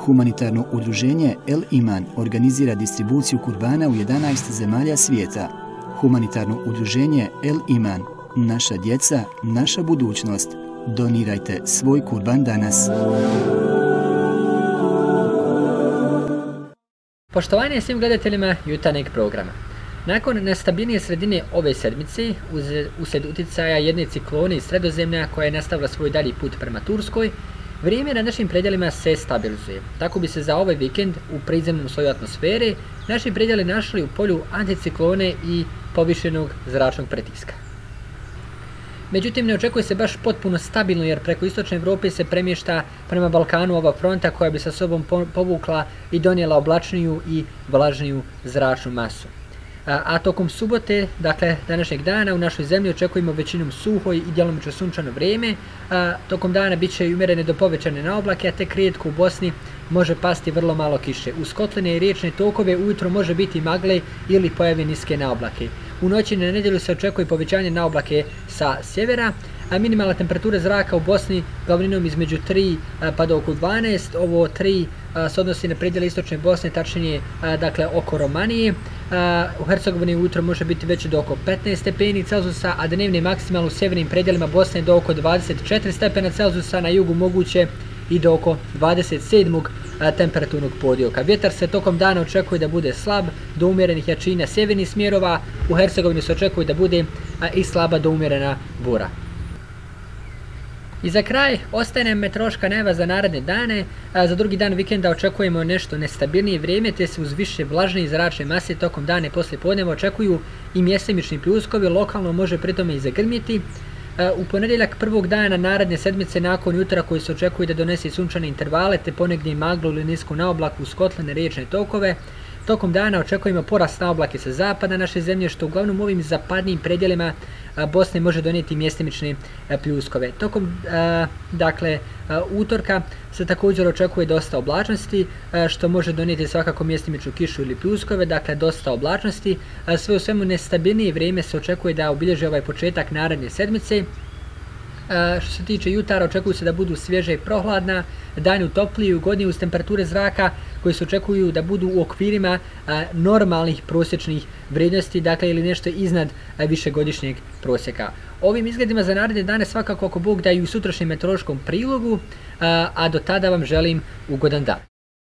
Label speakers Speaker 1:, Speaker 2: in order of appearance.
Speaker 1: Humanitarno udruženje El Iman organizira distribuciju kurbana u 11 zemalja svijeta. Humanitarno udruženje El Iman, naša djeca, naša budućnost. Donirajte svoj kurban danas.
Speaker 2: Poštovanje svim gledateljima jutarnjeg programa. Nakon nestabilnije sredine ove sedmice, uslijed utjecaja jedne ciklone iz Sredozemlja koja je nastavila svoj dalji put prema Turskoj, vrijeme na našim predjelima se stabilizuje. Tako bi se za ovaj vikend u prizemnom sloju atmosfere naši predjeli našli u polju anticiklone i povišenog zračnog pritiska. Međutim, ne očekuje se baš potpuno stabilno jer preko istočne Europe se premješta prema Balkanu ova fronta koja bi sa sobom povukla i donijela oblačniju i vlažniju zračnu masu. A tokom subote, dakle današnjeg dana, u našoj zemlji očekujemo većinom suho i djelomično sunčano vrijeme. Tokom dana bit će i umjerene do povećane na oblake, a tek rijetko u Bosni može pasti vrlo malo kiše. Uz kotlene i riječne tokove ujutro može biti magle ili pojave niske naoblake. U noći na nedjelju se očekuje povećanje naoblake sa sjevera, a minimalna temperatura zraka u Bosni glavninom između 3 pa do oko 12. Ovo 3 se odnosi na predjele istočne Bosne, tačnije dakle oko Romanije. U Hercegovini ujutro može biti veće do oko 15 stepeni Celzijusa, a dnevni maksimal u sjevernim predjelima Bosne do oko 24 stepena Celzijusa, na jugu moguće i do oko 27. temperaturnog podioka. Vjetar se tokom dana očekuje da bude slab do umjerenih jačina sjevernih smjerova, u Hercegovini se očekuje da bude i slaba do umjerena bura. I za kraj ostaje nam meteorološka najava za naredne dane. Za drugi dan vikenda očekujemo nešto nestabilnije vrijeme, te se uz više vlažne i zračne mase tokom dana i poslije podneva očekuju i mjestimični pljuskovi, lokalno može pritome i zagrmiti. U ponedjeljak prvog dana naredne sedmice nakon jutra koji se očekuje da donese sunčane intervale te ponegdje i maglu ili nisku naoblaku uz kotlene riječne tokove. Tokom dana očekujemo porast naoblake sa zapada naše zemlje, što uglavnom ovim zapadnijim predjelima Bosne može donijeti mjestimične pljuskove. Tokom utorka se također očekuje dosta oblačnosti, što može donijeti svakako mjestimičnu kišu ili pljuskove, dakle dosta oblačnosti. Sve u svemu nestabilnije vrijeme se očekuje da obilježi ovaj početak naredne sedmice. Što se tiče jutara, očekuju se da budu svježa i prohladna, dani topliji i ugodniji uz temperature zraka koji se očekuju da budu u okvirima normalnih prosječnih vrijednosti, dakle ili nešto iznad višegodišnjeg prosjeka. Ovim izgledima za naredne dane svakako ako Bog da i u sutrašnjem meteorološkom prilogu, a do tada vam želim ugodan dan.